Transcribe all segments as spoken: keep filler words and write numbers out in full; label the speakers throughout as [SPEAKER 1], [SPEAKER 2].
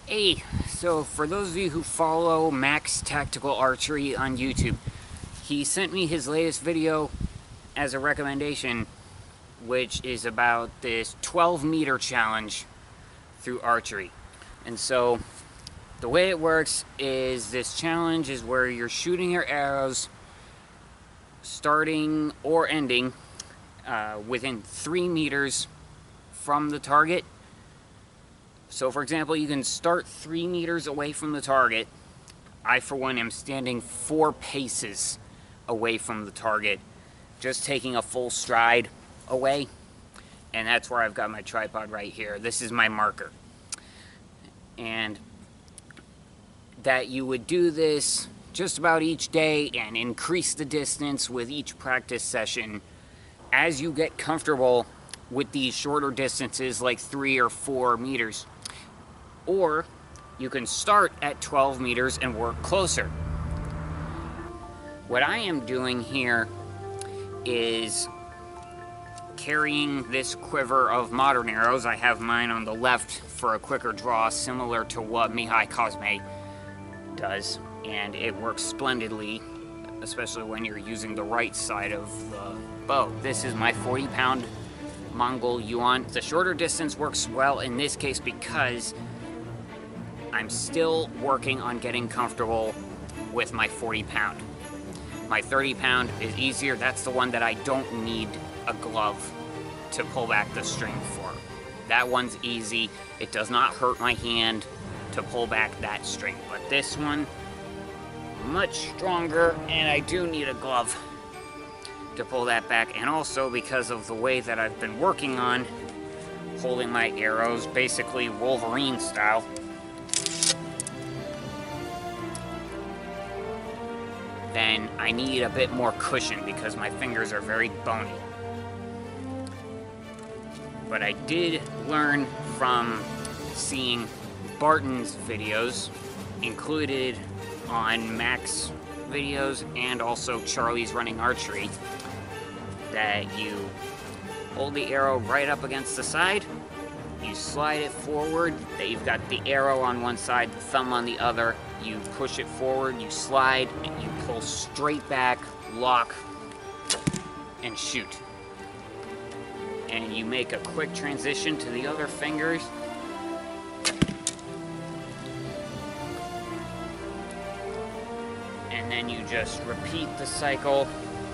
[SPEAKER 1] Hey, so for those of you who follow Max Tactical Archery on YouTube, he sent me his latest video as a recommendation, which is about this twelve meter challenge through archery. And so the way it works is this challenge is where you're shooting your arrows starting or ending uh, within three meters from the target. So for example, you can start three meters away from the target. I, for one, am standing four paces away from the target, just taking a full stride away. And that's where I've got my tripod right here. This is my marker. And that you would do this just about each day and increase the distance with each practice session as you get comfortable with these shorter distances like three or four meters. Or you can start at twelve meters and work closer. What I am doing here is carrying this quiver of modern arrows. I have mine on the left for a quicker draw, similar to what Mihai Cosme does, and it works splendidly, especially when you're using the right side of the bow. This is my forty pound Mongol Yuan. The shorter distance works well in this case because I'm still working on getting comfortable with my forty pound. My thirty pound is easier. That's the one that I don't need a glove to pull back the string for. That one's easy. It does not hurt my hand to pull back that string. But this one, much stronger, and I do need a glove to pull that back. And also because of the way that I've been working on holding my arrows, basically Wolverine style, then I need a bit more cushion because my fingers are very bony. But I did learn from seeing Baerton's videos, included on Max videos and also Charlie's Running Archery, that you hold the arrow right up against the side, you slide it forward, that you've got the arrow on one side, the thumb on the other, you push it forward, you slide, and you pull straight back, lock, and shoot. And you make a quick transition to the other fingers. And then you just repeat the cycle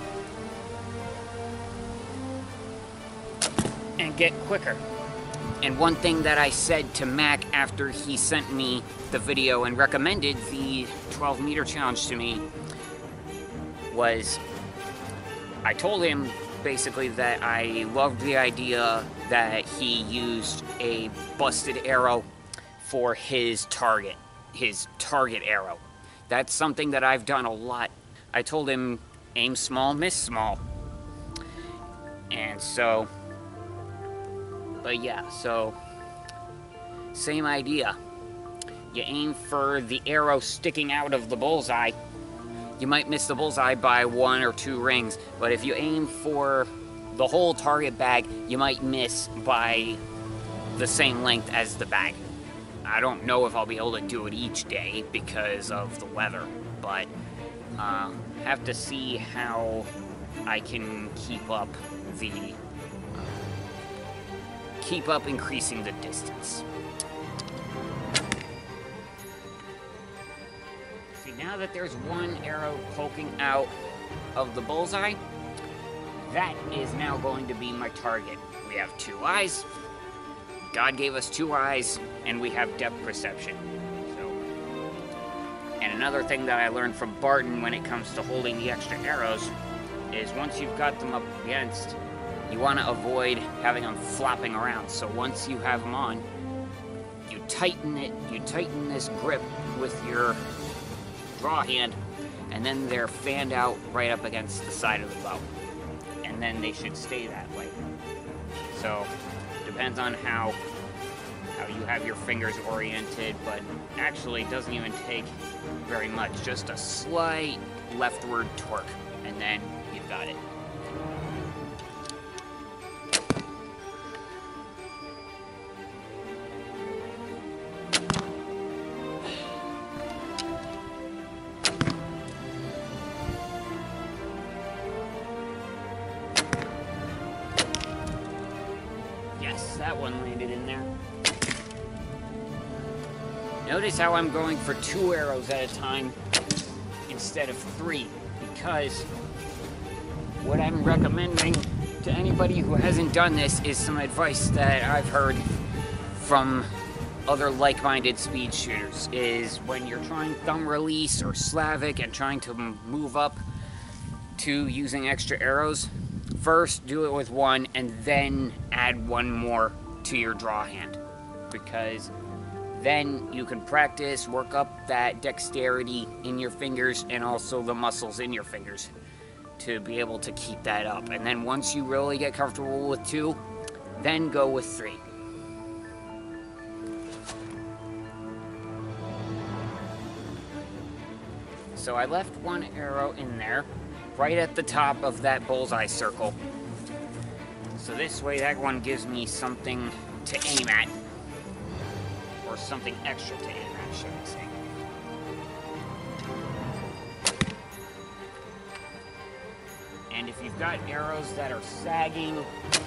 [SPEAKER 1] and get quicker. And one thing that I said to Mac after he sent me the video and recommended the twelve meter challenge to me was, I told him basically that I loved the idea that he used a busted arrow for his target, his target arrow. That's something that I've done a lot. I told him, aim small, miss small. And so, but yeah, so, same idea. You aim for the arrow sticking out of the bullseye. You might miss the bullseye by one or two rings, but if you aim for the whole target bag, you might miss by the same length as the bag. I don't know if I'll be able to do it each day because of the weather, but uh, have to see how I can keep up the keep up increasing the distance. See, now that there's one arrow poking out of the bullseye, that is now going to be my target. We have two eyes. God gave us two eyes, and we have depth perception. So, and another thing that I learned from Baerton when it comes to holding the extra arrows is once you've got them up against, you want to avoid having them flopping around. So once you have them on, you tighten it, you tighten this grip with your draw hand, and then they're fanned out right up against the side of the bow. And then they should stay that way. So, depends on how, how you have your fingers oriented, but actually it doesn't even take very much. Just a slight leftward torque, and then you've got it. one landed in there. Notice how I'm going for two arrows at a time instead of three, because what I'm recommending to anybody who hasn't done this is some advice that I've heard from other like-minded speed shooters, is when you're trying thumb release or Slavic and trying to move up to using extra arrows, first do it with one and then add one more to your draw hand, because then you can practice, work up that dexterity in your fingers and also the muscles in your fingers to be able to keep that up. And then once you really get comfortable with two, then go with three. So I left one arrow in there, right at the top of that bullseye circle. So this way that one gives me something to aim at, or something extra to aim at, should I say. And if you've got arrows that are sagging,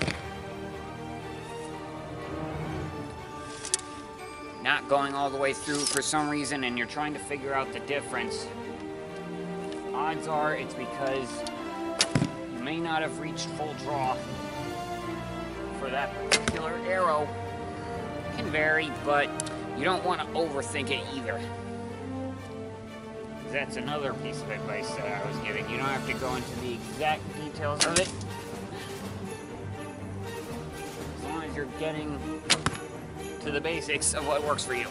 [SPEAKER 1] not going all the way through for some reason, and you're trying to figure out the difference, odds are it's because you may not have reached full draw for that particular arrow. It can vary, but you don't want to overthink it either. That's another piece of advice that I was giving. You don't have to go into the exact details of it, as long as you're getting to the basics of what works for you.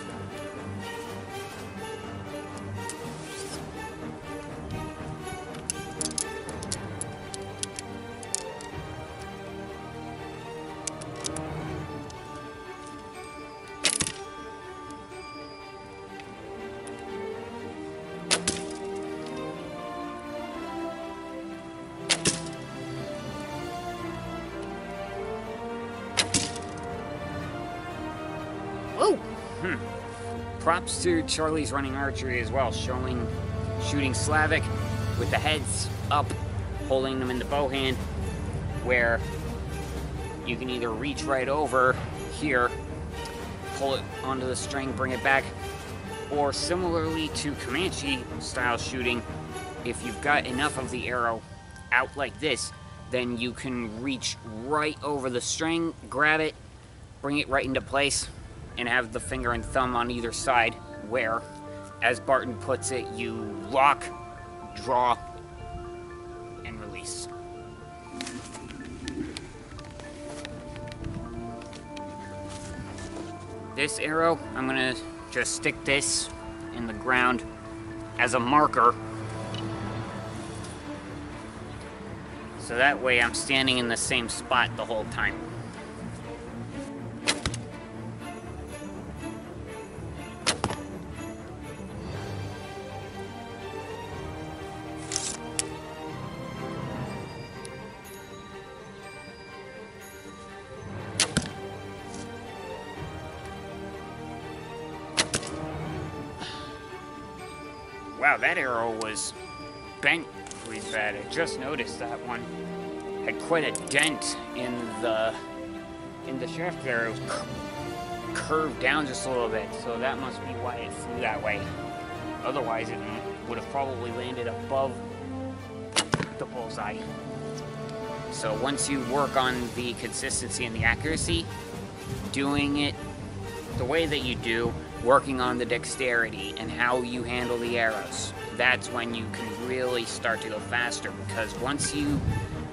[SPEAKER 1] Whoa! Hmm. Props to Charlie's running archery as well, showing shooting Slavic with the heads up, holding them in the bow hand, where you can either reach right over here, pull it onto the string, bring it back, or similarly to Comanche style shooting, if you've got enough of the arrow out like this, then you can reach right over the string, grab it, bring it right into place, and have the finger and thumb on either side, where, as Baerton puts it, you lock, draw, and release. This arrow, I'm gonna just stick this in the ground as a marker, so that way I'm standing in the same spot the whole time. Wow, that arrow was bent pretty bad. I just noticed that one had quite a dent in the in the shaft there. It was curved down just a little bit, so that must be why it flew that way. Otherwise, it would have probably landed above the bullseye. So once you work on the consistency and the accuracy, doing it the way that you do, working on the dexterity and how you handle the arrows, that's when you can really start to go faster, because once you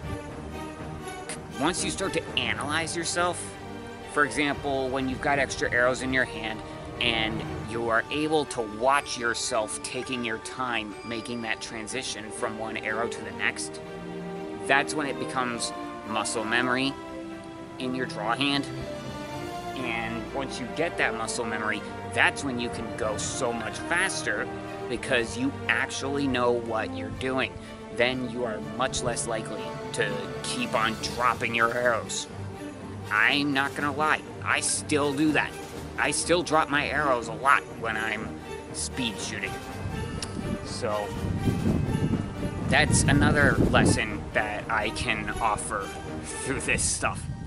[SPEAKER 1] once you start to analyze yourself, for example, when you've got extra arrows in your hand and you are able to watch yourself taking your time making that transition from one arrow to the next, that's when it becomes muscle memory in your draw hand. And once you get that muscle memory, that's when you can go so much faster, because you actually know what you're doing. Then you are much less likely to keep on dropping your arrows. I'm not gonna lie, I still do that. I still drop my arrows a lot when I'm speed shooting. So that's another lesson that I can offer through this stuff.